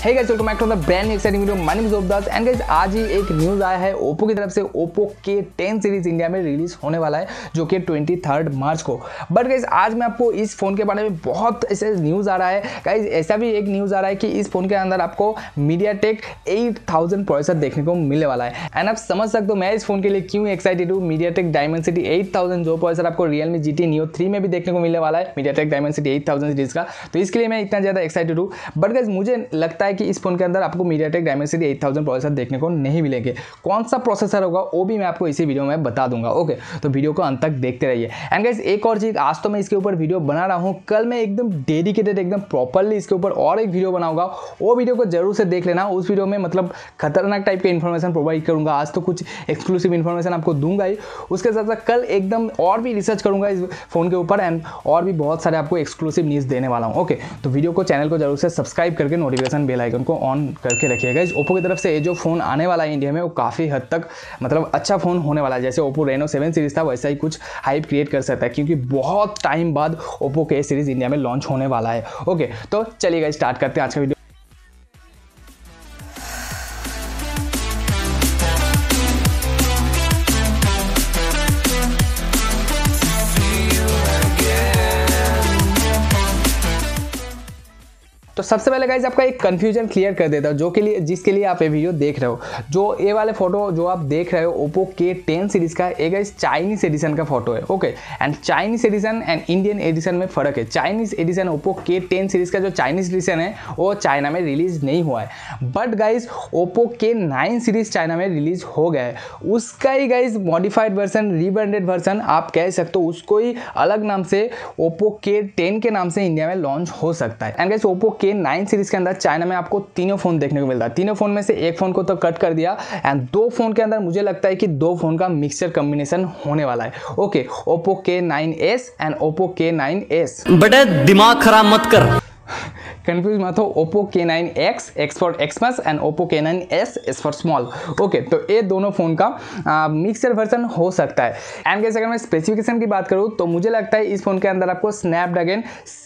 Hey guys, welcome back to the brand new exciting video. My name is ओपदास and guys, आज ही एक news आया है ओप्पो की तरफ से। ओप्पो K10 सीरीज इंडिया में रिलीज होने वाला है जो कि 23 मार्च को। बट गाइस, आज मैं आपको इस फोन के बारे में बहुत ऐसे न्यूज़ आ रहा है गाइस। ऐसा भी एक न्यूज़ आ रहा है कि इस फोन के अंदर आपको MediaTek 8000 प्रोसेसर देखने को मिलने वाला है। एंड आप समझ सकते हो मैं इस फोन के लिए क्यों एक्साइटेड हूँ। MediaTek Dimensity 8000 जो प्रोसेसर आपको Realme GT Neo 3 में भी देखने को मिलने वाला है, MediaTek Dimensity 8000 सीरीज का, तो इसके लिए मैं इतना ज़्यादा एक्साइटेड हूँ। बट गाइस, मुझे लगता है कि इस फोन के अंदर आपको MediaTek Dimensity 8000 प्रोसेसर देखने को नहीं मिलेंगे। कौन सा प्रोसेसर होगा वो भी मैं आपको इसी वीडियो में बता दूंगा। ओके, तो वीडियो को अंत तक देखते रहिए। एंड गाइस, एक और चीज, आज तो मैं इसके ऊपर वीडियो बना रहा हूँ, कल मैं एकदम डेडिकेटेड एकदम प्रॉपर्ली इसके ऊपर और एक वीडियो बनाऊंगा। वो वीडियो को जरूर से देख लेना। उस वीडियो में मतलब खतरनाक टाइप के इन्फॉर्मेशन प्रोवाइड करूंगा। आज तो कुछ एक्सक्लूसिव इन्फॉर्मेशन आपको दूंगा ही, उसके साथ साथ कल एकदम और भी रिसर्च करूंगा इस फोन के ऊपर एंड और भी बहुत सारे आपको एक्सक्लूसिव न्यूज़ देने वाला हूँ। ओके, तो वीडियो को, चैनल को जरूर से सब्सक्राइब करके नोटिफिकेशन बेल आइकन को ऑन करके रखिएगा। इस ओप्पो की तरफ से ये जो फोन आने वाला है इंडिया में वो काफ़ी हद तक मतलब अच्छा फोन होने वाला है। जैसे ओप्पो Reno 7 सीरीज था वैसा ही कुछ हाइप क्रिएट कर सकता है, क्योंकि बहुत टाइम बाद ओप्पो के सीरीज इंडिया में लॉन्च होने वाला है। ओके, तो चलिएगा स्टार्ट करते हैं आज का वीडियो। तो सबसे पहले गाइज आपका एक कंफ्यूजन क्लियर कर देता हूँ, जिसके लिए आप ये वीडियो देख रहे हो। जो ये वाले फोटो जो आप देख रहे हो ओप्पो K10 सीरीज का, ये गाइज चाइनीज एडिशन का फोटो है। Okay, and Chinese edition and Indian edition में फर्क है। Chinese addition Oppo K10 series का जो चाइनीज एडिशन है वो चाइना में रिलीज नहीं हुआ है। But guys Oppo K9 series China में रिलीज हो गया है। उसका ही guys modified version, rebranded version आप कह सकते हो, उसको ही अलग नाम से ओप्पो K10 के नाम से इंडिया में लॉन्च हो सकता है। And guys Oppo K9 series के अंदर चाइना में आपको तीनों फोन देखने को मिलता है। तीनों फोन में से एक फोन को तो कट कर दिया एंड दो फोन के अंदर मुझे लगता है कि दो फोन का मिक्सचर कॉम्बिनेशन होने वाला है। Okay, Oppo K9s and Oppo K9s। बेटा दिमाग खराब मत कर, कंफ्यूज मत हो। Oppo K9X, X for Xmas and Oppo K9s, S for small. Okay, तो ये दोनों फोन का मिक्सर वर्जन हो सकता है। एंड गाइस, अगर मैं स्पेसिफिकेशन की बात करूँ तो मुझे लगता है इस फोन के अंदर आपको स्नैपड्रैगन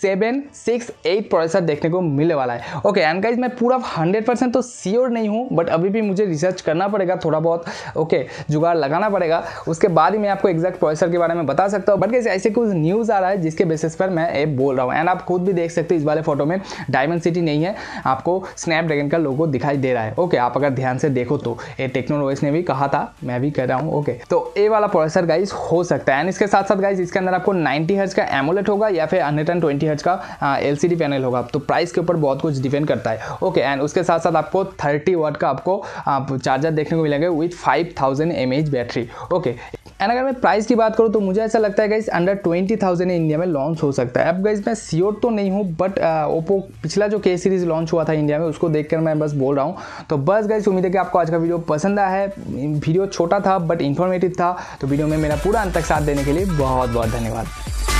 768 प्रोसेसर देखने को मिलने वाला है। ओके, एंड गाइस, मैं पूरा 100% तो श्योर नहीं हूँ, बट अभी भी मुझे रिसर्च करना पड़ेगा थोड़ा बहुत। ओके, जुगाड़ लगाना पड़ेगा, उसके बाद ही मैं आपको एग्जैक्ट प्रोसेसर के बारे में बता सकता हूँ। बट गाइस, ऐसे कुछ न्यूज़ आ रहा है जिसके बेसिस पर मैं ये बोल रहा हूँ। एंड आप खुद भी देख सकते हो इस वाले फोटो में डायमेंसिटी नहीं है, आपको स्नैपड्रैगन का लोगो दिखाई दे रहा है। ओके, आप अगर ध्यान से देखो तो ये टेक्नोलॉजीज ने भी कहा था, मैं भी कर रहा हूँ। ओके, तो ये वाला प्रोसेसर गाइस हो सकता है। एंड इसके साथ साथ गाइस इसके अंदर आपको 90 हर्ट्ज का एमोलेड होगा या फिर 120 हर्ट्ज का LCD पैनल होगा। तो प्राइस के ऊपर बहुत कुछ डिपेंड करता है। ओके, एंड उसके साथ साथ आपको 30 वाट का आपको चार्जर देखने को मिलेगा with 5000 mAh battery. Okay, and अगर मैं प्राइस की बात करूँ तो मुझे ऐसा लगता है गाइस अंडर 20,000 इंडिया में लॉन्च हो सकता है। अब गाइस मैं श्योर तो नहीं हूँ, बट ओप्पो पिछला जो K सीरीज लॉन्च हुआ था इंडिया में उसको देखकर मैं बस बोल रहा हूँ। तो बस गाइस, उम्मीद है कि आपको आज का वीडियो पसंद आया है। वीडियो छोटा था बट इन्फॉर्मेटिव था, तो वीडियो में मेरा पूरा अंत तक साथ देने के लिए बहुत बहुत धन्यवाद।